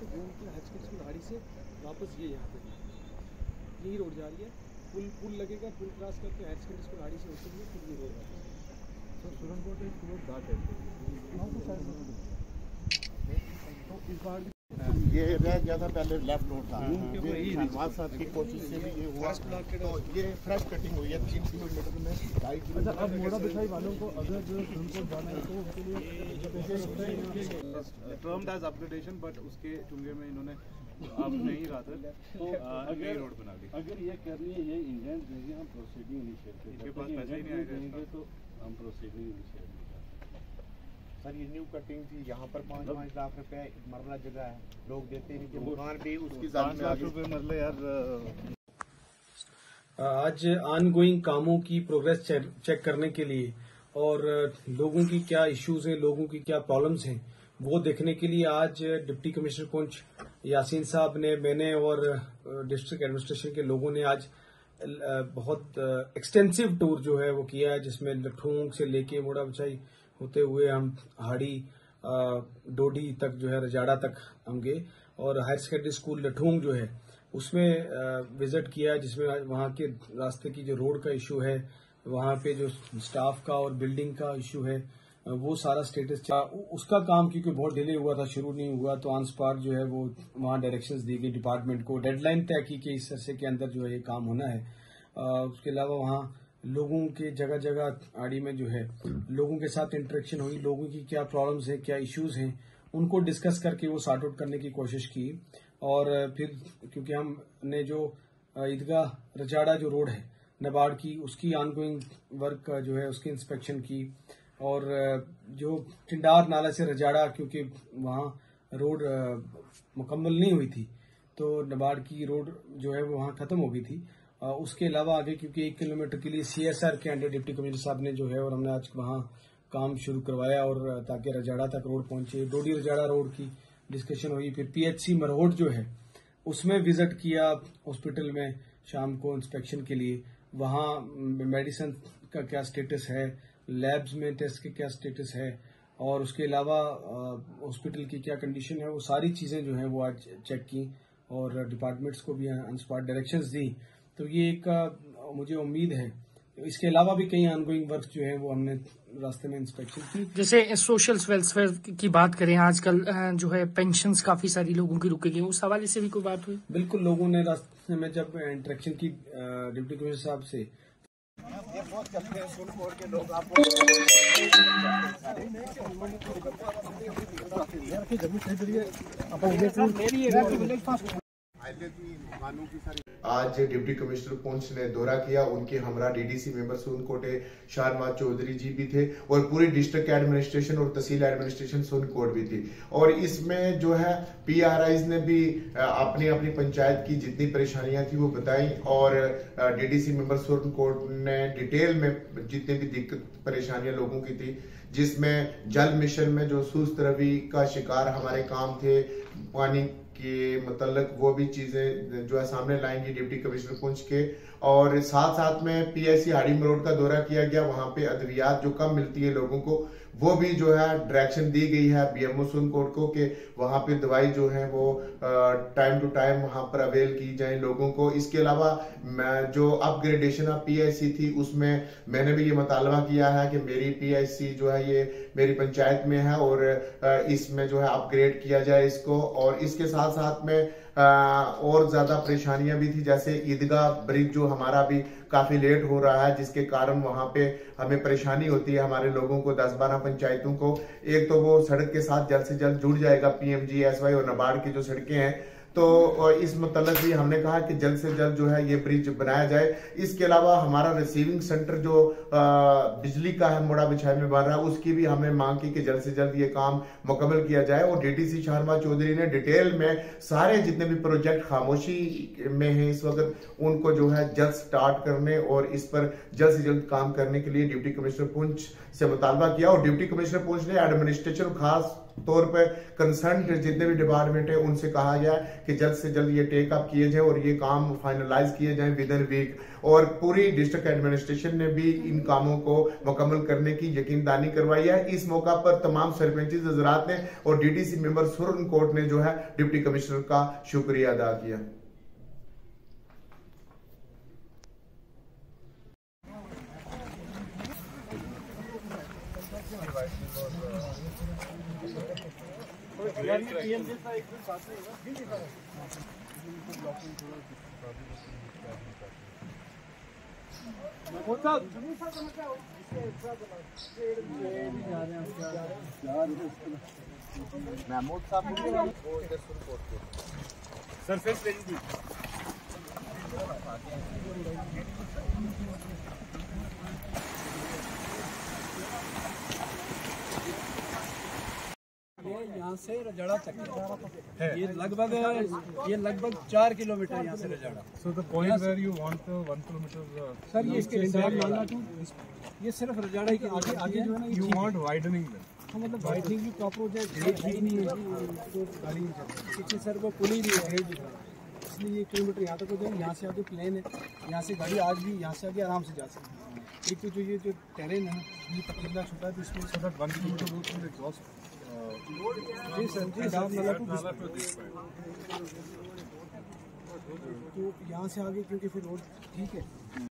से घूम के हायर सेकेंडरी स्कूल हाड़ी से वापस ये यहाँ पे यही रोड जा रही है। पुल लगेगा, पुल क्रॉस करके हायर सेकेंडरी स्कूल हाड़ी से होते हुए फिर ये रोड वापस। तो सुरन कोट एक रोड दाट है तो इस बार ये रह गया था, पहले लेफ्ट रोड था। धन्यवाद साहब की कोशिश से भी ये हुआ, तो ये फ्रेश कटिंग हुई है 3 किलोमीटर में। अच्छा, अब मोड़ा बिछाई वालों को अगर जो उनको जाना है तो उसके लिए टर्म्ड एज अपग्रेडेशन, बट उसके चुंगे में इन्होंने अब नहीं रहा था तो नई रोड बना दी। अगर ये करनी है, ये इंडेंट देंगे, हम प्रोसीडिंग इनिशिएट करेंगे। इनके पास पैसे ही नहीं आएगा तो हम प्रोसीडिंग इनिशिएट करेंगे। सर ये न्यू कटिंग थी, यहाँ पर 5-5 लाख रुपए मरला जगह है, लोग देते नहीं थे, मकान भी उसकी 5 लाख रुपए मरले यार। आज ऑनगोइंग कामों की प्रोग्रेस चेक करने के लिए और लोगों की क्या इश्यूज हैं, लोगों की क्या प्रॉब्लम्स हैं, वो देखने के लिए आज डिप्टी कमिश्नर पुंछ यासीन साहब ने, मैंने और डिस्ट्रिक्ट एडमिनिस्ट्रेशन के लोगों ने आज बहुत एक्सटेंसिव टूर जो है वो किया है, जिसमें लठूंग से लेके मोड़ा बिछाई होते हुए हम हाड़ी डोडी तक जो है रजाड़ा तक हम गए और हायर सेकेंडरी स्कूल लठूंग जो है उसमें विजिट किया, जिसमें वहां के रास्ते की जो रोड का इश्यू है, वहां पे जो स्टाफ का और बिल्डिंग का इश्यू है, वो सारा स्टेटस उसका काम क्योंकि बहुत डिले हुआ था, शुरू नहीं हुआ, तो ऑन स्पॉट जो है वो वहां डायरेक्शंस दी गई डिपार्टमेंट को, डेडलाइन तय की कि इस अरसे के अंदर जो है ये काम होना है। उसके अलावा वहां लोगों के जगह जगह आड़ी में जो है लोगों के साथ इंटरेक्शन हुई, लोगों की क्या प्रॉब्लम्स है, क्या इश्यूज हैं, उनको डिस्कस करके वो सॉर्ट आउट करने की कोशिश की। और फिर क्योंकि हमने जो ईदगाह रजाड़ा जो रोड है नबार्ड की, उसकी ऑनगोइंग वर्क जो है उसकी इंस्पेक्शन की, और जो टिंडार नाला से रजाड़ा क्योंकि वहां रोड मुकम्मल नहीं हुई थी तो नबार्ड की रोड जो है वो वहां खत्म हो गई थी। उसके अलावा आगे क्योंकि 1 किलोमीटर के लिए CSR के अंडर डिप्टी कमिश्नर साहब ने जो है और हमने आज वहां काम शुरू करवाया और ताकि रजाड़ा तक रोड पहुंचे, डोडी रजाड़ा रोड की डिस्कशन हुई। फिर PHC मरहोट जो है उसमें विजिट किया, हॉस्पिटल में शाम को इंस्पेक्शन के लिए, वहां मेडिसिन का क्या स्टेटस है, लैब्स में टेस्ट के क्या स्टेटस है, और उसके अलावा हॉस्पिटल की क्या कंडीशन है, वो सारी चीजें जो है वो आज चेक की और डिपार्टमेंट्स को भी ऑन स्पॉट डायरेक्शंस दी। तो ये एक मुझे उम्मीद है, इसके अलावा भी कई ऑनगोइंग वर्क जो है वो हमने रास्ते में इंस्पेक्शन की। जैसे सोशल वेलफेयर की बात करें, आजकल जो है पेंशन्स काफी सारी लोगों की रुकी गई, उस हवाले से भी कोई बात हुई? बिल्कुल, लोगों ने रास्ते में जब इंटरेक्शन की डिप्टी कमिश्नर साहब से, ये बहुत चलते हैं सुरनकोट के लोग, आपको आज डिप्टी कमिश्नर पुंछ ने दौरा किया, उनके हमरा DDC मेंबर सुरनकोटे शाहनवाज चौधरी जी भी थे और पूरी डिस्ट्रिक्ट एडमिनिस्ट्रेशन और तहसील एडमिनिस्ट्रेशन सुरनकोट भी थी। और इसमें जो है PRIs ने भी अपनी अपनी पंचायत की जितनी परेशानियां थी वो बताई और DDC मेंबर सुरनकोट ने डिटेल में जितनी भी दिक्कत परेशानियां लोगों की थी, जिसमें जल मिशन में जो सुस्त रवि का शिकार हमारे काम थे, पानी के मतलब वो भी चीजें जो है सामने लाएंगी डिप्टी कमिश्नर पुंछ के। और साथ साथ में PIC हाड़ी रोड का दौरा किया गया, वहां पे अद्वियात जो कम मिलती है लोगों को वो भी जो है डायरेक्शन दी गई है BMO सुरनकोट को कि वहां पे दवाई जो है वो टाइम टू टाइम वहां पर अवेल की जाए लोगों को। इसके अलावा जो अपग्रेडेशन ऑफ PIC थी उसमें मैंने भी ये मुतालबा किया है कि मेरी PIC जो है ये मेरी पंचायत में है और इसमें जो है अपग्रेड किया जाए इसको। और इसके साथ साथ में और ज्यादा परेशानियां भी थी, जैसे ईदगाह ब्रिज जो हमारा भी काफी लेट हो रहा है, जिसके कारण वहां पे हमें परेशानी होती है हमारे लोगों को, 10-12 पंचायतों को। एक तो वो सड़क के साथ जल्द से जल्द जुड़ जाएगा PMGSY और नबार्ड की जो सड़कें हैं, तो इस मतलब भी हमने कहा कि जल्द से जल्द जो है ये ब्रिज बनाया जाए। इसके अलावा हमारा रिसीविंग सेंटर जो बिजली का है मोड़ा बिछाई में बन रहा है, उसकी भी हमने मांग की कि जल्द से जल्द ये काम मुकम्मल किया जाए। और DDC शाहनवाज चौधरी ने डिटेल में सारे जितने भी प्रोजेक्ट खामोशी में हैं इस वक्त, उनको जो है जल्द स्टार्ट करने और इस पर जल्द से जल्द काम करने के लिए डिप्टी कमिश्नर पुंछ से मुतालबा किया। और डिप्टी कमिश्नर पुंछ ने एडमिनिस्ट्रेशन खास तौर पर कंसर्न जितने भी डिपार्टमेंट है उनसे कहा गया कि जल्द से जल्द ये टेक अप किए जाए और ये काम फाइनलाइज किए जाए विद इन वीक। और पूरी डिस्ट्रिक्ट एडमिनिस्ट्रेशन ने भी इन कामों को मुकम्मल करने की यकीनदानी करवाई है। इस मौका पर तमाम सरपंच हजरात ने और डीडीसी मेंबर सुरन कोट ने जो है डिप्टी कमिश्नर का शुक्रिया अदा किया। महमूद साहब सरफेस लेंगे यहाँ से रजाड़ा तक है ये लगभग 4 किलोमीटर यहाँ से Rajada. So the point where you want 1 kilometer sir ये इसके ये सिर्फ रजाड़ा ही आगे आगे जो है ना you want widening then? तो मतलब वाइडनिंग भी प्रॉपर हो जाए, ग्रेड ही नहीं है तो गाड़ी नहीं चलती। पीछे सर वो पुल ही नहीं है, इसलिए ये किलोमीटर यहाँ तक हो जाए। यहाँ से आगे प्लेन है, यहाँ से गाड़ी आज भी यहाँ से आगे आराम से जा सकती है। एक तो जो ये जो टेरेन है ये पतला छोटा है तो इसमें So that 1 kilometer route will exhaust. जी सर जी साहब तो यहाँ से आगे क्योंकि फिर रोड ठीक है।